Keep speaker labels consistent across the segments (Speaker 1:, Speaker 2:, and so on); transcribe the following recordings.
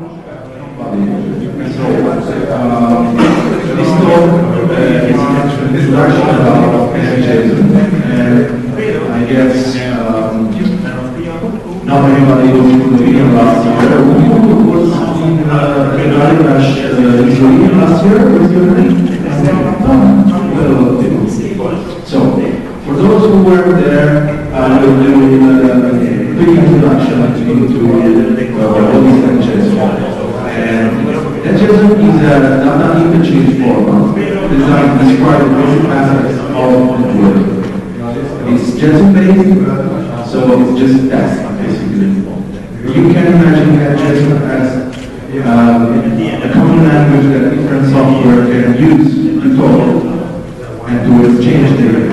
Speaker 1: This talk is an introduction about NetJSON, and I guess not everybody was here last year. Who was in the Battlemesh Israeli last year? So, for those who were there, I will do a quick introduction into what is NetJSON. NetJSON is a data interchange format designed to describe the basic aspects of network. It's JSON based, so it's just text basically. You can imagine NetJSON as a common language that different software can use to talk and to exchange data.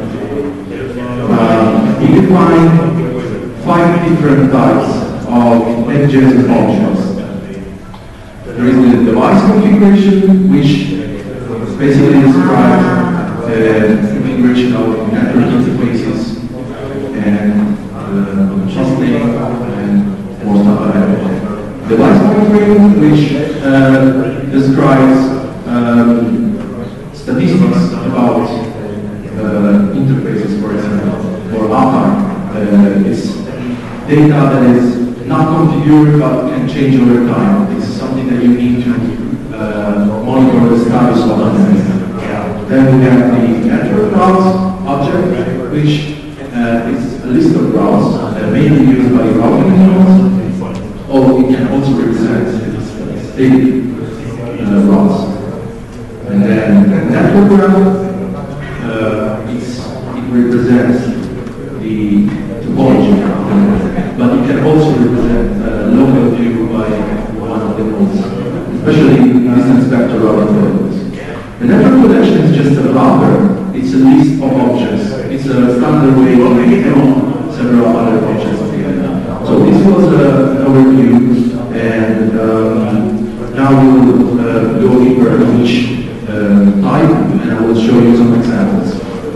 Speaker 1: We define 5 different types of NetJSON objects. There is the device configuration, which basically describes the configuration of network interfaces and hosting and more stuff like that. Device monitoring, which describes statistics about interfaces, for example, or uptime. It's data that is not configured but can change over time. It's something that you need to monitor the status of the system. Then we have the network routes object, which is a list of routes mainly used by routing engineers, or it can also represent static routes. And then network route, it represents the topology, but it can also represent local view by one of the nodes, especially distance vector routing tables. The network connection is just a router. It's a list of objects. It's a standard way of making several other objects together. So this was an overview, and now we'll go deeper in each type, and I will show you some examples.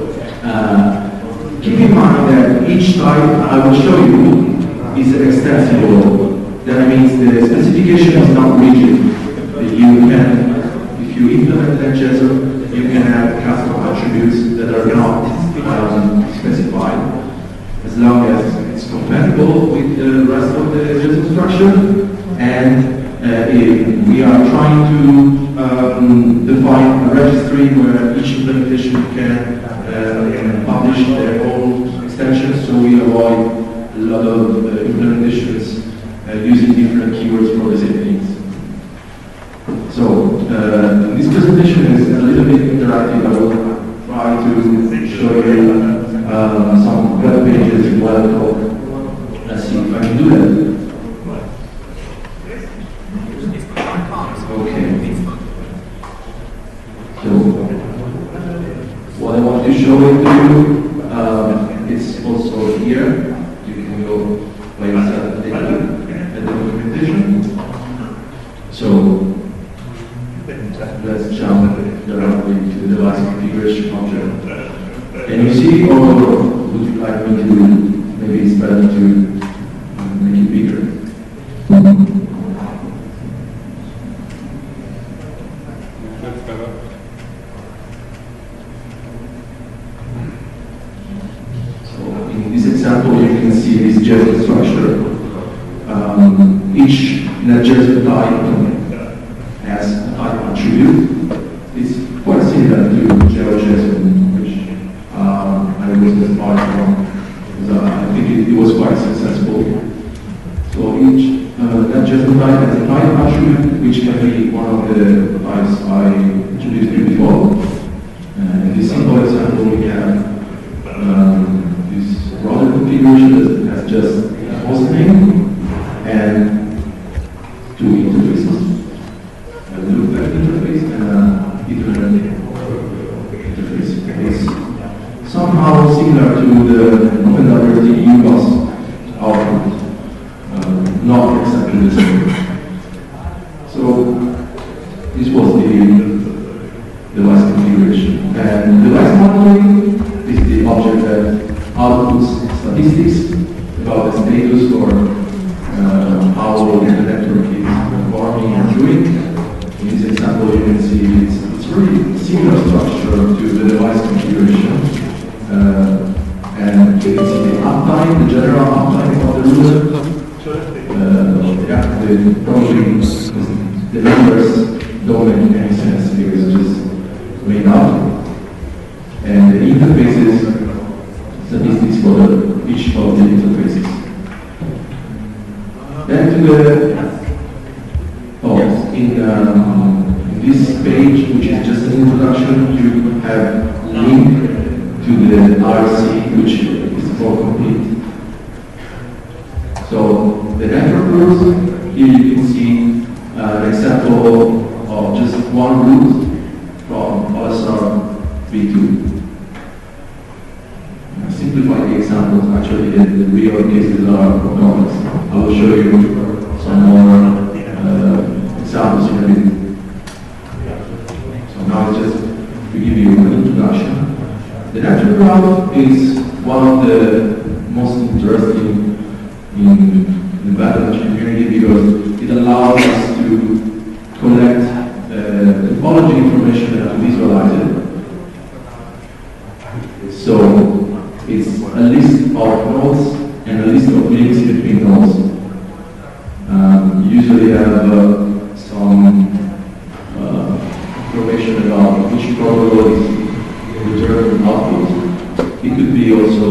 Speaker 1: Keep in mind that each type I will show you is extensible. That means the specification is not rigid. You can, if you implement NetJSON, you can have custom attributes that are not specified, as long as it's compatible with the rest of the JSON structure. And we are trying to define a registry where each implementation can publish their own extensions, so we avoid a lot of implementations using different keywords for the same things. So this presentation is a little bit interactive. I will try to show you some web pages in web code. Let's see if I can do that. Okay. So what I want to show it to you, it's also here. You can go by yourself and take a look at the documentation. So let's jump directly to the device configuration object. Can you see, or would you like me to, maybe it's better to make it bigger? So in this example, you can see this JSON structure. Each NetJSON type has a type attribute. It's quite similar to JSON, which I was inspired from. I think it was quite successful. So each NetJSON type has a type attribute, which can be one of the types I introduced you before. In this simple example, we have this router configuration that has just a host name and 2 interfaces. A loopback interface and an Ethernet interface. It's somehow similar to the OpenWRT UBus output, not exactly the same. So this was the device configuration. And device monitoring is the object that outputs statistics about the status or how the network is device configuration. And you can see the uptime, the general uptime of the router. Probably the numbers don't make any sense because it's just made up. And the interfaces, statistics for each of the interfaces. Then to the, in this page, which is just an introduction, you have a link to the RC, which is more complete. So the network rules, here you can see an example of just one route from OSR V2. Simplify the examples, actually the real cases are complex. I will show you some more examples in a bit. So now just to give you an introduction. The network route is one of the most interesting in the Battlemesh community because it allows us to collect topology information and to visualize it. So it's a list of nodes and a list of links between nodes. You usually have some information about which protocol is returning output. It could be also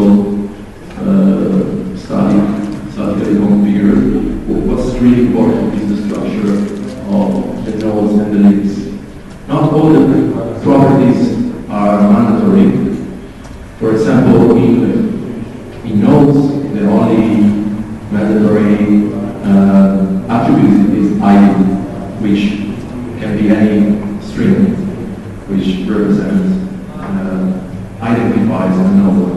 Speaker 1: statically configured. What's really important is the structure of the nodes and the links. Not all the properties are mandatory. For example, in nodes, the only mandatory attribute is ID, which can be any string, which represents, identifies a node.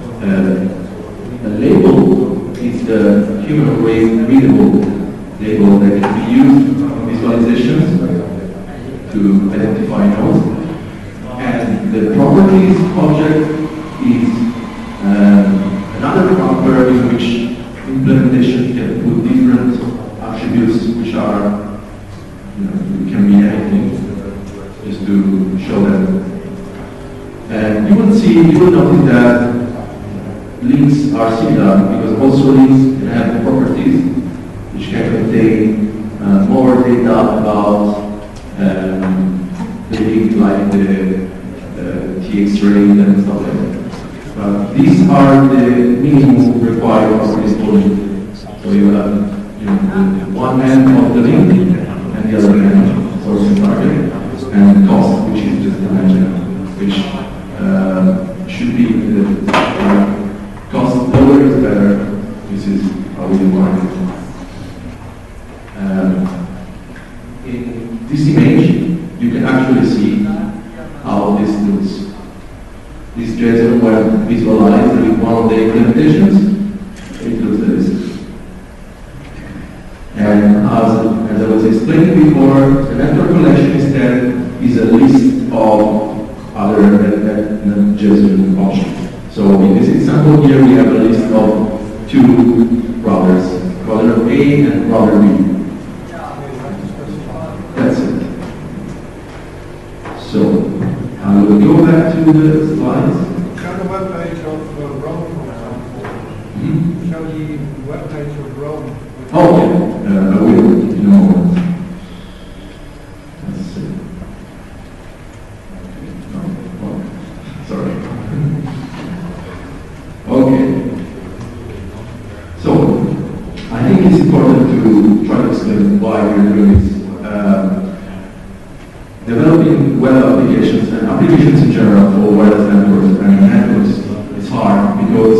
Speaker 1: A label is the human readable label that can be used in visualizations to identify nodes. And the properties object is another wrapper in which implementation can put different attributes which are, can be anything, just to show them. And you will notice that links are similar because also links can have properties which can contain more data about the link, like the TX rate and stuff like that. These are the minimum required properties for link. So you have one end of the link and the other end source and target, and cost, which is just dimension, which should be the cost lower is better. This is how we define it. In this image, you can actually see how this looks. This JSON web visualized with one of the implementations. It looks like this. And as I was explaining before, the network collection instead is a list of other JSON functions. So in this example here, we have a list of two routers, router A and router B. That's it. So I will go back to the slides.
Speaker 2: Show the web page of Rome, for example. Show the web page of Rome.
Speaker 1: Oh, okay. I will in a moment. Let's see. Sorry. Okay. So, I think it's important to try to explain why we're doing this. Developing web applications and applications in general for wireless networks and networks is hard because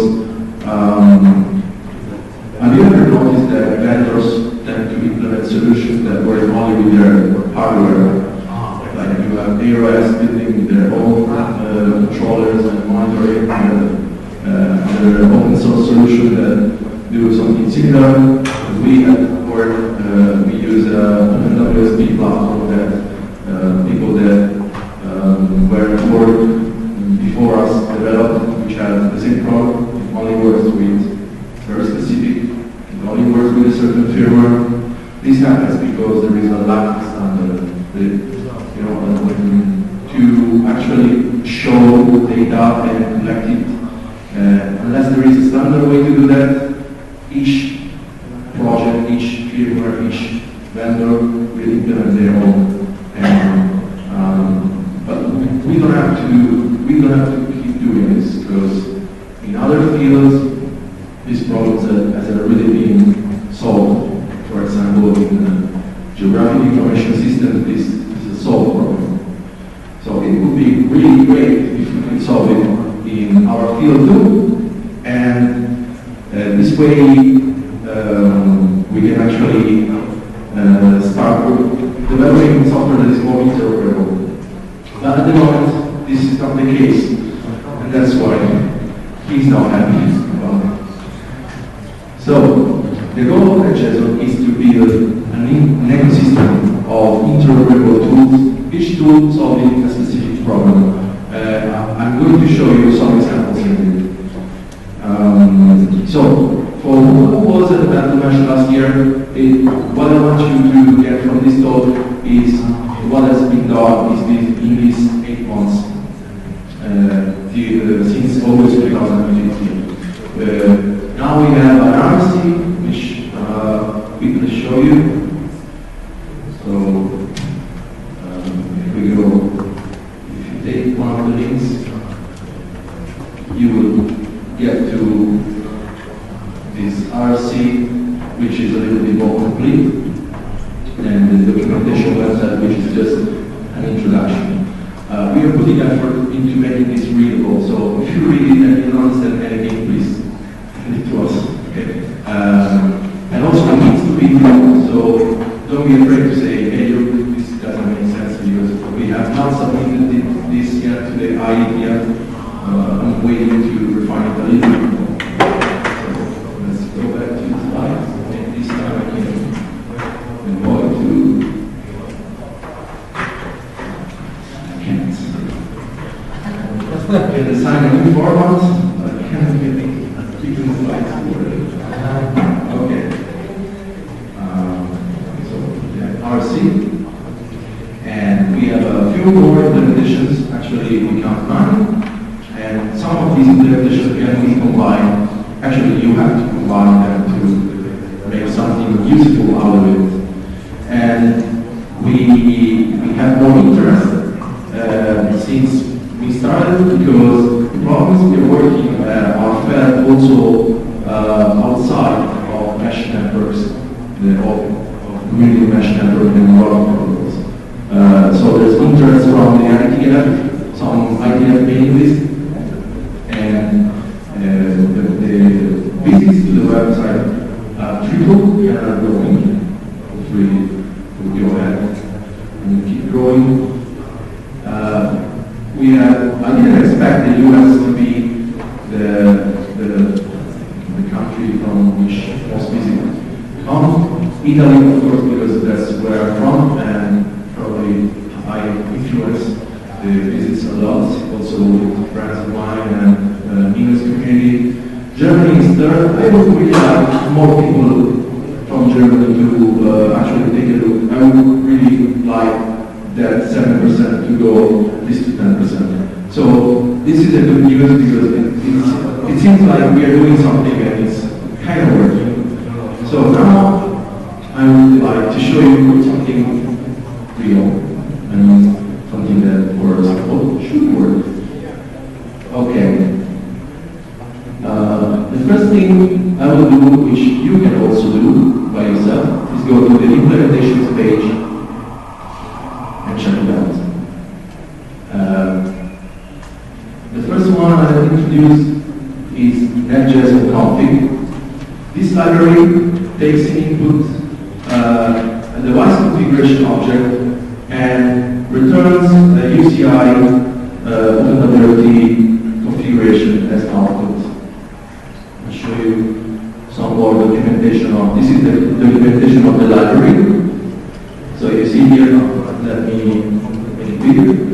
Speaker 1: have you ever noticed that vendors tend to implement solutions that work only with their hardware? Like you have AOS building their own controllers and monitoring, and open source solution that do something similar. We at work we use WSP platform that people that were at work before us developed, which has the same product. It only works with very specific. It only works with a certain firmware. This happens because there is a lack of standard. To actually actually show data and collect it. Unless there is a standard way to do that, each project, each firmware, each vendor will implement their own. But we don't have to keep doing this, because in other fields, these problems has already been solved. For example, in geographic information system, this is a solved problem. So it would be really great if we could solve it in our field too, and this way we can actually start developing software that is more interoperable. But at the moment, this is not the case, and that's why he's not happy about it. So the goal of NetJSON is to build an ecosystem of interoperable tools, each tool solving a specific problem. I'm going to show you some examples here. So, for who was at Battlemesh last year, what I want you to get from this talk is what has been done in these 8 months since August 2015. Now we have an RC, which we will show you. So, if we go, if you take one of the links, you will get to this RC, which is a little bit more complete, and the documentation website, which is just an introduction. We are putting effort into making this readable, so if you read it and you don't understand anything, please send it to us. Okay. And also it needs to be readable, so don't be afraid to say, hey, this doesn't make sense, because we have not submitted this yet to the IE yet. I'm waiting to refine it a little bit more. So let's go back to the slides. And this time I can go to. I can't. I can assign a new format. I can't get keep the slides ordered. Okay. So yeah, RC. And we have a few more implementations. Actually, we count 9. And some of these implementations can be combined. Actually, you have to combine them to make something useful out of it. And we have more interest since we started, because the problems we are working are fed also outside of mesh networks, of community mesh network and routing protocols. So there's interest from the ITF, some ITF mailing list. And the visits to the website tripled and are growing. Hopefully, we'll go ahead and keep growing. I didn't expect the US to be the country from which most visitors come. Italy, of course, because that's where I'm from, and probably I influence the visits a lot, also with friends of mine and English community. Germany is third. I would really like more people from Germany to actually take a look. I would really like that 7% to go at least to 10%. So this is a good news, because it seems like we are doing something and it's kind of working. So now I would like to show you something real and something that, for example, should work. Okay. The first thing I will do, which you can also do by yourself, is go to the implementations page and check it out. The first one I have introduced is NetJSON config. This library takes input a device configuration object and returns a UCI OpenWRT configuration as output. I'll show you some more documentation of this. Is the documentation of the library. So you see here, let me make it bigger.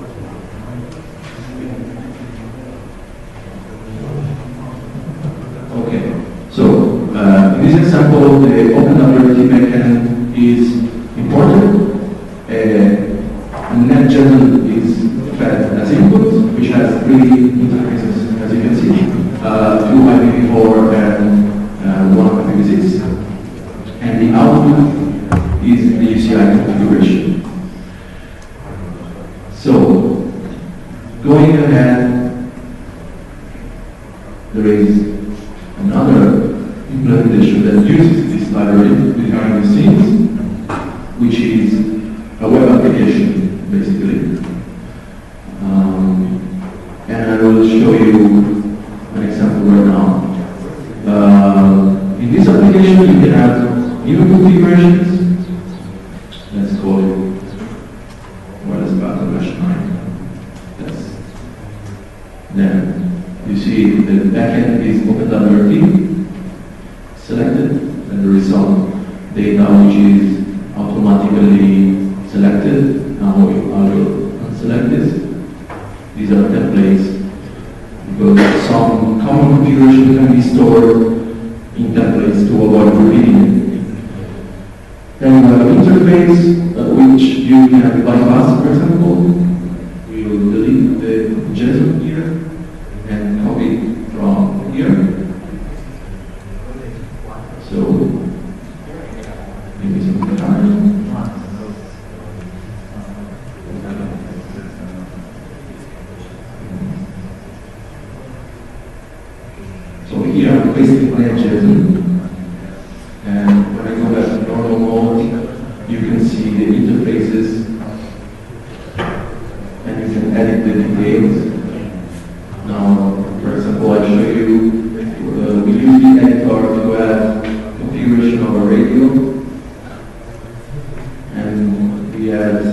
Speaker 1: Okay, so in this example, the OpenWRT backend is imported. NetJSON is fed as input. three interfaces, as you can see, two IPv4 and one IPv6. And the output is the UCI configuration. So, going ahead, there is another implementation that uses this library behind the scenes, which is a web application, basically. And I will show you an example right now. In this application, you can have new configurations. Let's call it wireless Battlemesh 9. Then you see the backend is OpenWRT selected, and there is some data which is automatically selected. Now I will unselect this. These are templates because some common configuration can be stored in templates to avoid repeating it. Then you have an interface which you can bypass, for example. We will delete the JSON here and copy it from here. So, give me some time. So here I'm pasting NetJSON, and when I go back to normal mode, you can see the interfaces, and you can edit the details. Now, for example, I show you, we use the editor to add configuration of a radio, and we add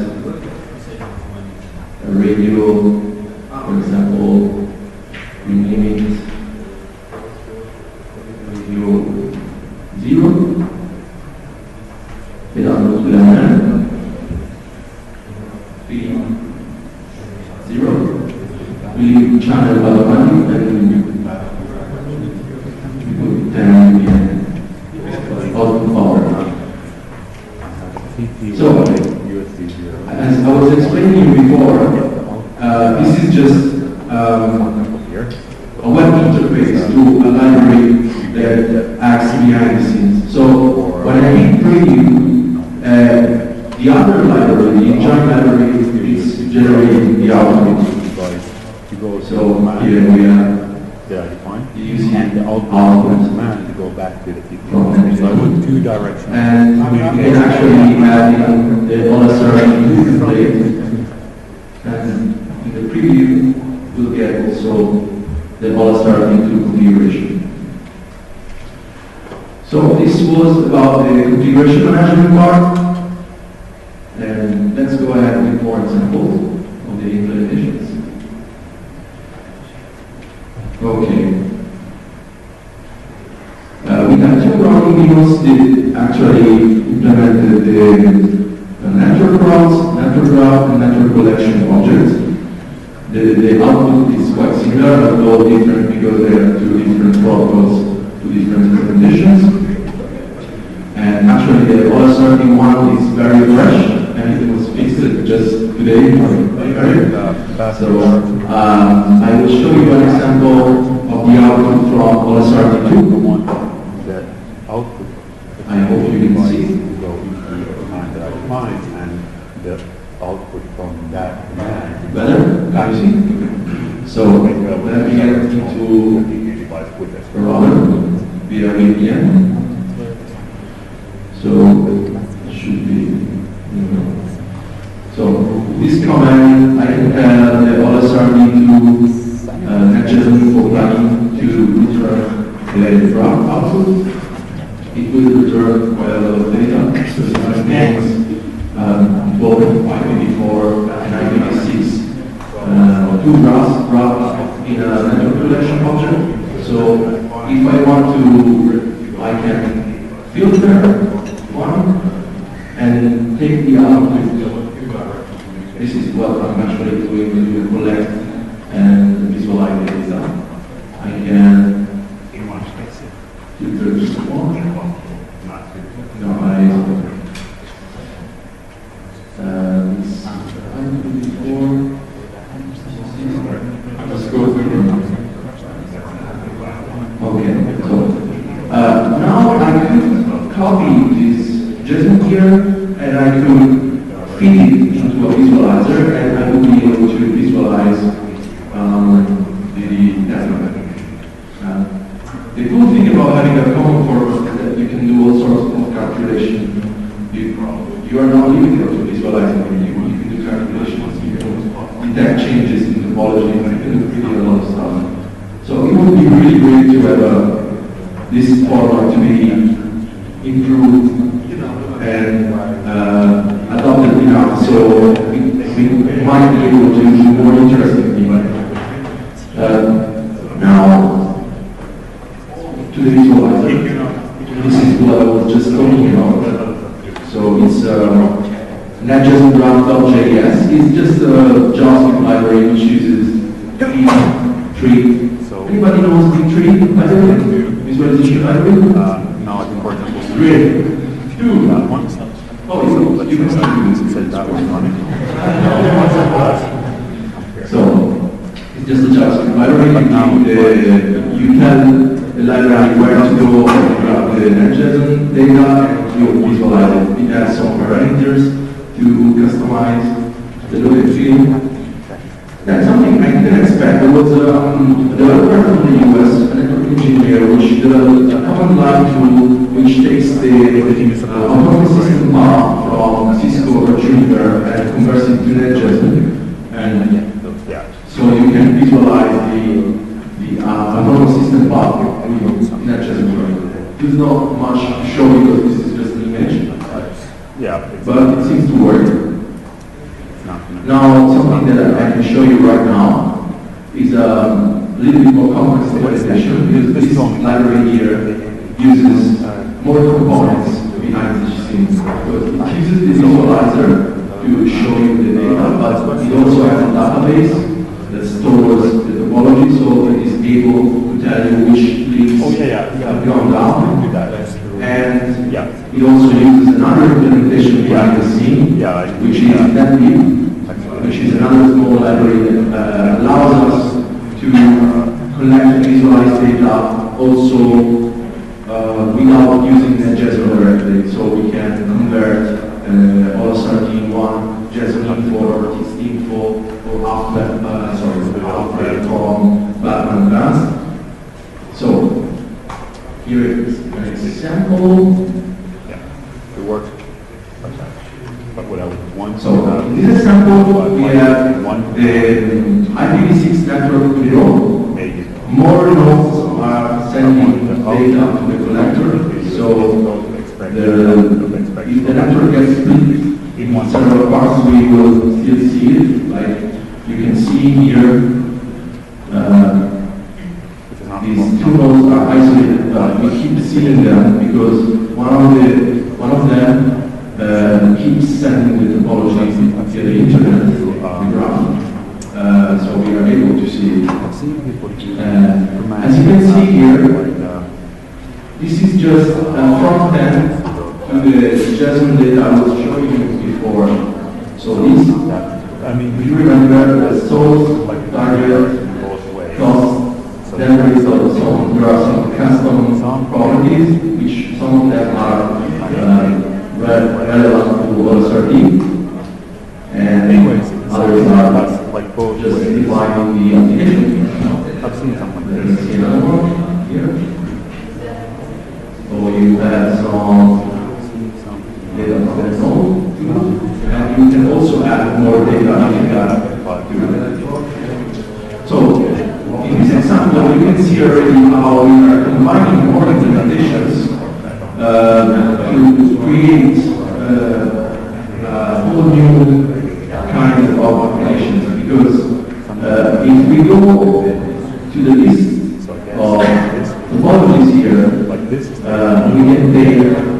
Speaker 1: a radio, for example, we name it radio 0, without the line, 3, 0. We leave channel automatic, and we put 10 output power. So, as I was explaining before, this is just a web interface to a library that acts behind the scenes. So, when I hit preview, the other library, the engine library, is generating the output. So, here we have using
Speaker 3: the output command to go back to the people. So I went two directions.
Speaker 1: And we can actually add in the OLSR template, and in the preview we'll get also the OLSR configuration. So this was about the configuration management part, and let's go ahead with more examples of the implementations. Okay. We have two routing units that actually implemented the network routes, network route, and network collection objects. The output is quite similar, although different because there are two different protocols, two different implementations. And actually the OS31 is very fresh, and it was fixed just today. So I will show you an example of the output from OS32.
Speaker 3: That output.
Speaker 1: I hope you can see.
Speaker 3: Go into the command that I defined, and the output from that command.
Speaker 1: Better? Can you see? So let me get into a router via VPN. So it should be. So this command, I can tell the OLSRD to NetJSON for plugin to return the route output. It will return quite a lot of data, so it contains both IPv4 and IPv6 two routes in a network collection object. So if I want to, I can filter one and take the output. This is what I'm actually doing to collect and visualize the data. I can filter just one. I'm just going changes in topology, and you can do really a lot of stuff. So it would be really great to have this format to be improved and adopted enough so we might be able to do more interesting things. Now, to the visualizer, this is what I was just talking about. So it's NetJSON graph.js. It's just a JavaScript library which uses tree. Anybody knows the tree library? Visualization library?
Speaker 3: No, I think Porto.
Speaker 1: Great. Two.
Speaker 3: That one.
Speaker 1: Oh, you can
Speaker 3: said that was running.
Speaker 1: So it's just a JavaScript library. You tell the library where to go grab the NetJSON data and you visualize it. It has some parameters to customize the look and feel. That's something I didn't expect. There was a developer from the US, a network engineer, which developed a command line tool which takes the autonomous system path from Cisco or Juniper and converts it to NetJSON. And so you can visualize the autonomous system path with NetJSON. There's not much to show because this is just an image. But it seems to work. Now, something that I can show you right now is a little bit more complex implementation because this library here uses more components behind the scenes. Because it uses the visualizer to show you the data, but it also has a database that stores the topology, so it is able to tell you which links have gone down. And it also uses another implementation behind the scene, which is NetLib, which is another small library that allows us to collect and visualize data also without using NetJSON directly. So we can convert OSRD1, JSON info, or TXT info, or outlet from Battlemesh. So here is an example.
Speaker 3: It works. But what I would want
Speaker 1: so in this example, we have the IPv6 network below. More nodes are sending data to the collector. So if the network gets split in several parts, we will still see it. Like you can see here, these two nodes are isolated, but we keep seeing them because one of them keeps sending the topology via the internet, the graph. So we are able to see it. As you can see here, this is just a front end to the JSON data I was showing you before. So this, if you remember the source, target, cost, then there is also there are some custom properties, which some of them are relevant to OSRD, and others are just defining the application.
Speaker 3: I've seen something.
Speaker 1: Let's see another one here. So you have some data from the node, and you can also add more data if you have to. So in this example, you can see already how we are combining more implementations to create a whole new kind of applications. Because if we go to the list of topologies here, we can take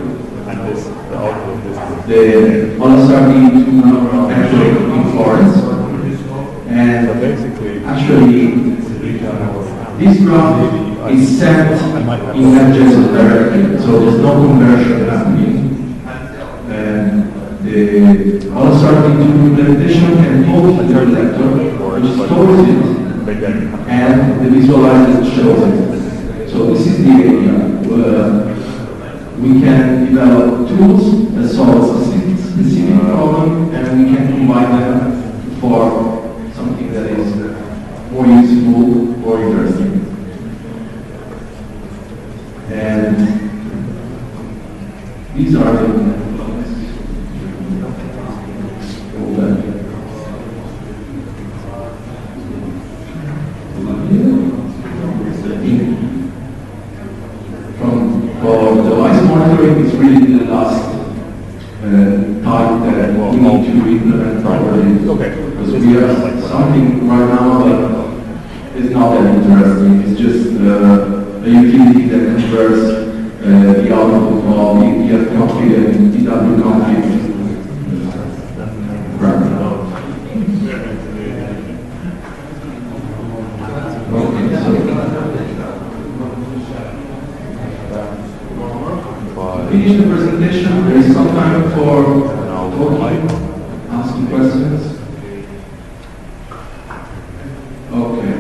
Speaker 1: the OSRD to network in Florence, and actually this graph is sent in NetJSON directly, so there's no conversion happening. And the OSRD2 implementation can talk to the collector, which stores it, and the visualizer shows it. So this is the idea. We can develop tools that solve a specific problem, and we can combine them for something that is more useful or interesting. And these are the Well, the device monitoring is really the last type that we need to implement properly.
Speaker 3: Okay.
Speaker 1: Because we have something right now that is not that interesting. It's just a utility that converts the output of ffmpeg and dwconfig. Finish the presentation. There is some time for talking, asking questions. Okay.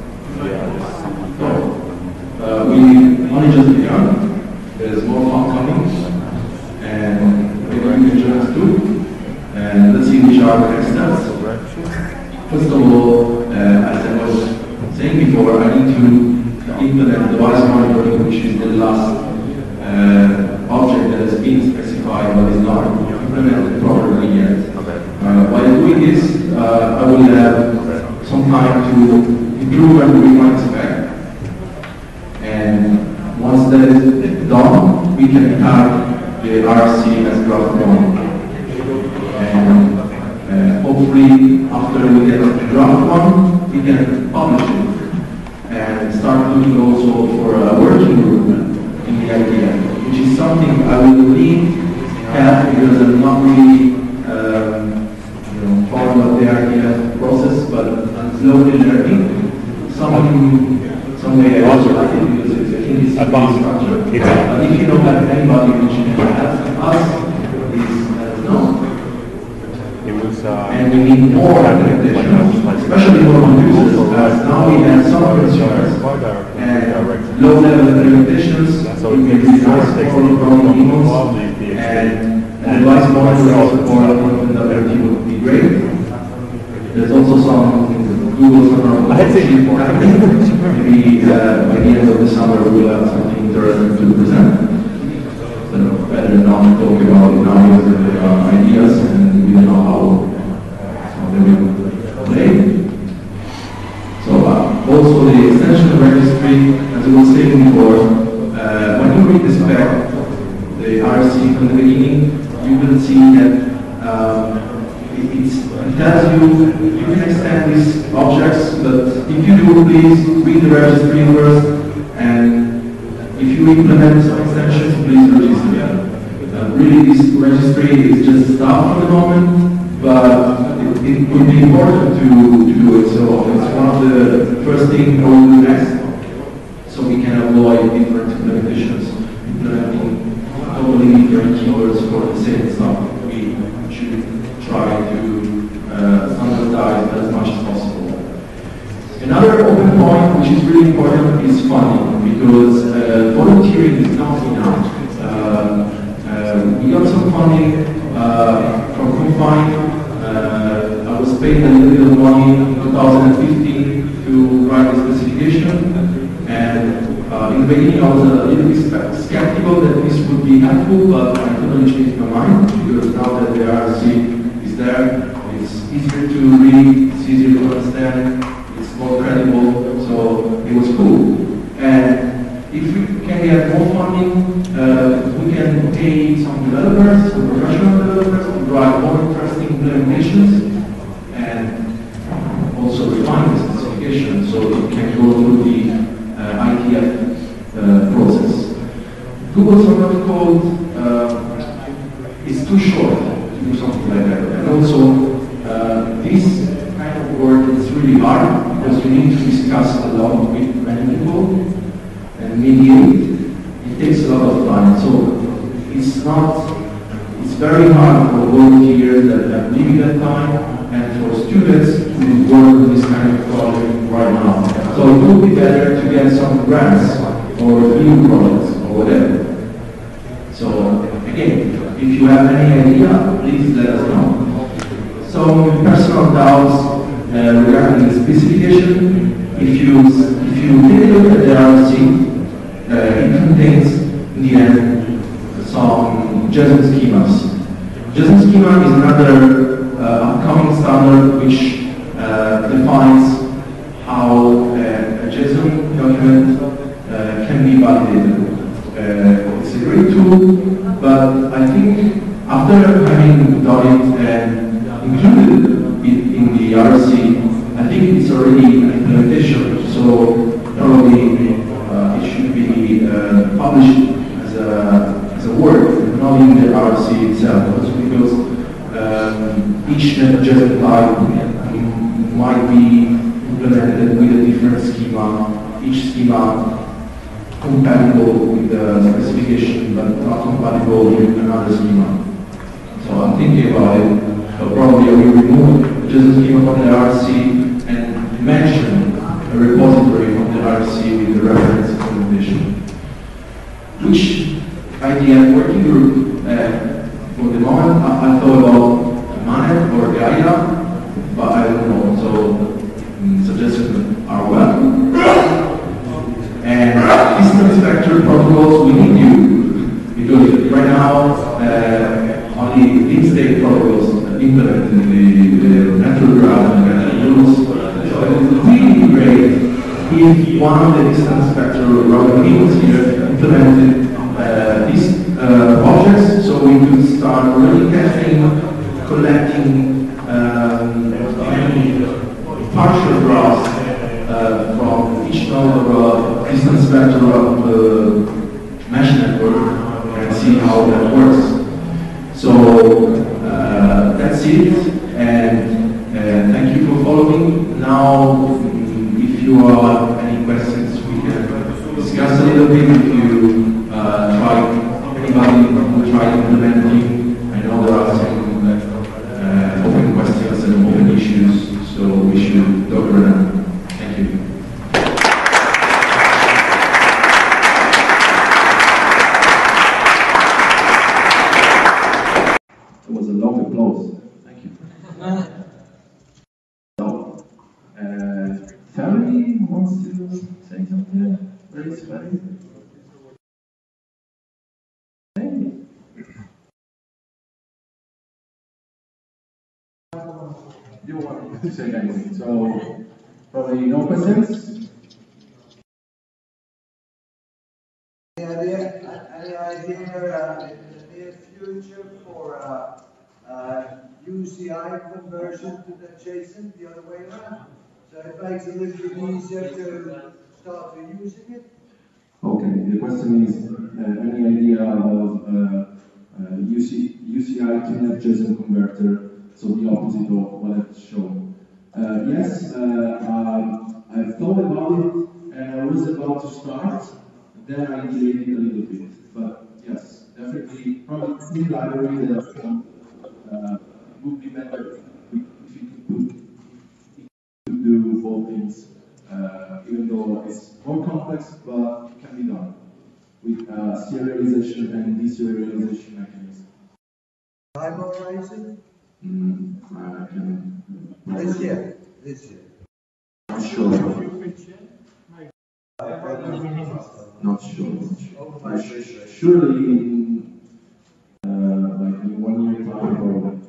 Speaker 1: So, we only just begun. There's more fun coming, and maybe you can join us too. And let's see which are the next steps. First of all, as I was saying before, I need to implement device monitoring, which is the last object that has been specified but is not implemented properly yet. While doing this, I will have some time to improve and refine spec. And once that is done, we can tag the RC as draft 1. And hopefully, after we get to draft 1, we can publish it and start looking also for a working group in the idea, which is something I will need help because I'm not really part of the idea process, but I'm slowly learning. Some way I also like it because I think it's a structure. But if you don't have anybody which can help us, please let us know. And we need more documentation, especially for computers, as now we have some consumers and low-level implementations, so we can resource for problem emails, and device monitoring support on the everything would be great. There's also some Google summer maybe by the end of the summer we will have something interesting to present. So better not talk about it now because there are ideas and we don't know how they will play. So also the extension registry, as I was saying before, when you read the spec, the RC from the beginning, you will see that it tells you can extend these objects, but if you do, please read the registry first, and if you implement some extensions, please register. Really, this registry is just stuff for the moment, but it would be important to do it. So it's one of the first things we will do next, so we can avoid different implementations, implementing totally different keywords for the same stuff. We should try to standardize as much as possible. Another open point, which is really important, is funding, because volunteering is not enough. We got some funding from Confine. I was paid a little bit of money in 2015 to write the specification, and in the beginning I was a little bit skeptical that this would be helpful, but I totally changed my mind, because now that the RC is there, it's easier to read, it's easier to understand, it's more credible, so it was cool. And if we can get more funding, we can pay some developers, some professional developers, to write more interesting implementations, and also refine the specification so it can go through the ITF process. Google Summer Code is too short to do something like that, and also this kind of work is really hard because you need to discuss a lot with many people and mediate. It takes a lot of time, so it's very hard for volunteers that have limited time and for students to work on this kind of project right now. So it would be better to get some grants or new projects or whatever. So again, if you have any idea, please let us know. Some personal doubts regarding the specification. If you take a look at the RC, it contains in the end some JSON schemas. JSON schema is another upcoming standard which defines how a JSON document can be validated. already an implementation, so probably it should be published as a Word, not in the RC itself, also because each NetJSON type might be implemented with a different schema, each schema compatible with the specification but not compatible with another schema. So I'm thinking about it, so probably I will remove the JSON schema from the RC and mention a repository from the RC with the reference implementation. Which idea working group, for the moment, I thought about Manet or Gaia, but I don't know, so suggestions are welcome. And distance vector protocols, we need you, because right now, only deep state protocols implemented the network graph and rules. So it would really be great if one of the distance vector routing tables here implemented these objects, so we could start really collecting partial graphs from each node of a distance vector of the mesh network and see how that works. So that's it, and thank you for following. Now, if you have any questions, we can discuss a little bit. If you anybody who tried implementing, I know there are some open questions and open issues, so we should talk about them. Thank you. It was a long applause. Thank you. So, Federico wants to say something. Where is Federico? You want to say anything, so probably no questions?
Speaker 4: Any idea in the near future for UCI conversion to NetJSON the other way around? So it makes it a little bit easier to start reusing it?
Speaker 1: Okay, the question is any idea of UCI to NetJSON converter, so the opposite of what I've shown. Yes, I've thought about it and I was about to start, then I delayed it a little bit. But yes, definitely, probably free library that would be better if you could do both things, even though it's more complex, but it can be done with serialization and deserialization mechanism.
Speaker 4: Time horizon?
Speaker 1: I can.
Speaker 4: This year.
Speaker 1: Not sure. Not sure. Surely in like in 1 year time or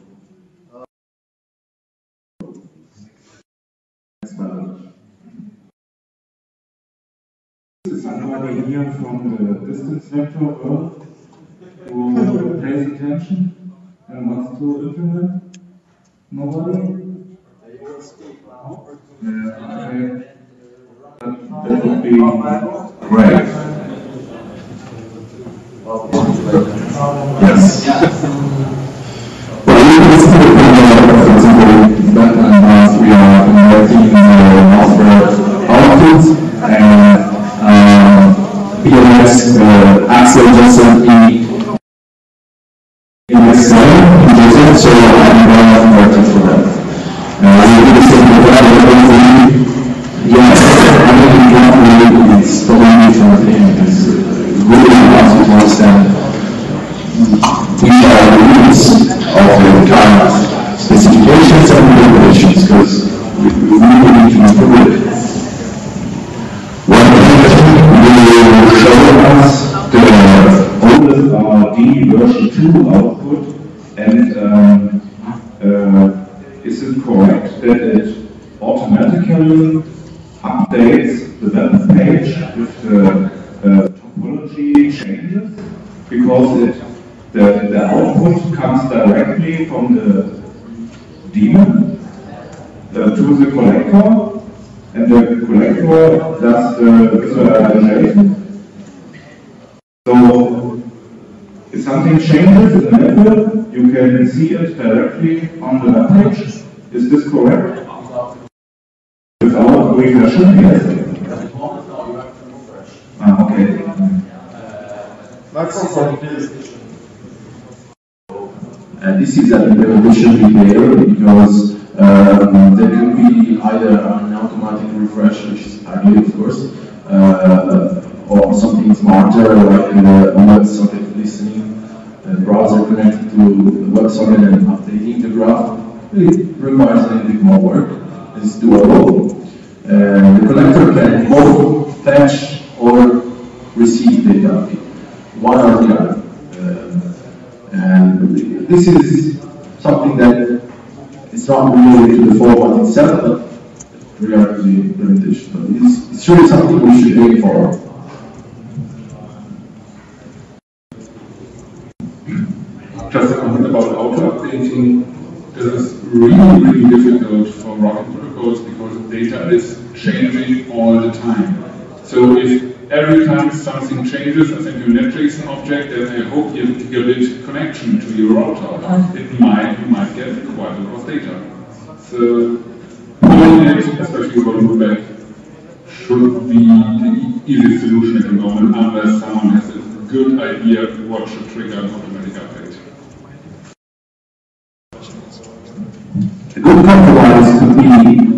Speaker 1: next battle.
Speaker 5: Is somebody here from the distance vector world who pays attention and wants to implement? Nobody? Yeah, okay. That would be great. Yes. We are converting software outputs and PLS Axel just sent me in Excel in JSON, so I'm going to convert it for that. We do the same with that. Yes, I mean, it's totally different thing. It's really hard to understand which are the rules of the current specifications and regulations, because we really need to improve it. One thing will show us the oldest RD version 2 output, and is it correct that it automatically updates the web page with the topology changes? Because the output comes directly from the daemon to the collector, the collector does the visualization. So if something changes in the network, you can see it directly on the web page. Is this correct? Without refreshing, yes. Okay. This is an evolution behavior because there could be either an automatic refresh, which is ideal, of course, or something smarter like a WebSocket listening, a browser connected to WebSocket and updating the graph. It requires a little bit more work. It's doable. The connector can both fetch or receive data, one or the other. And this is something that is not related to the format itself, but regarding the implementation. But it's really something we should aim for.
Speaker 6: Just a comment about auto-updating. This is really difficult for Rocket protocols because data is changing all the time. So if every time something changes, I send you a NetJSON object, then I hope you have a gigabit connection to your router. You might get quite a lot of data. So doing it, especially for loopback, should be the easiest solution at the moment, unless someone has a good idea what should trigger an automatic update.
Speaker 5: A good compromise could be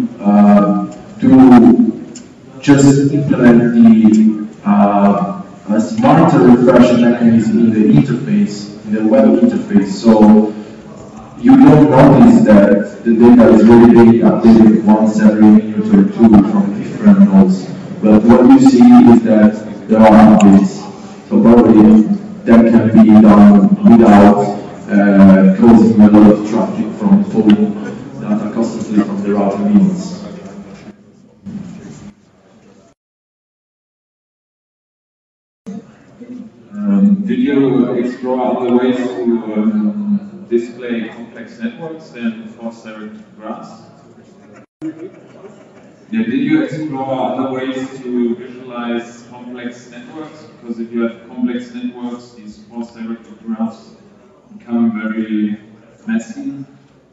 Speaker 5: to just implement the a smarter refresh mechanism in the interface, in the web interface, so you don't notice that the data is really being updated once every minute or two from different nodes. But what you see is that there are updates, so probably that can be done without causing a lot of traffic from pulling data constantly from the router means.
Speaker 7: Did you explore other ways to display complex networks than force-directed graphs? Yeah, did you explore other ways to visualize complex networks? Because if you have complex networks, these force-directed graphs become very messy.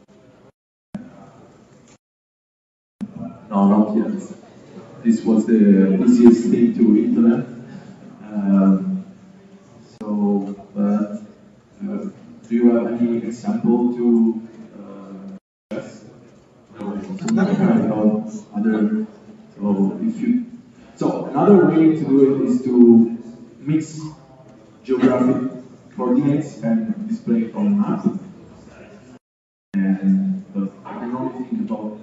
Speaker 5: No, not yet. This was the easiest thing to implement. Do you have any example to yes? Other. So another way to do it is to mix geographic coordinates and display from a map. But I can only think about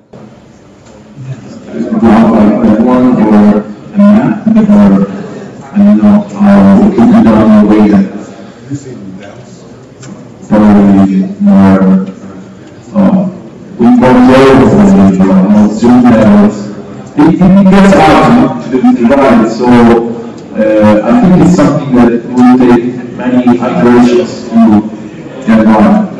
Speaker 5: a graph like that one, or a map, or I don't know how it can be done in a way that probably more with more players and more zoom levels. It gets hard to divide, so I think it's something that will take many iterations to get right.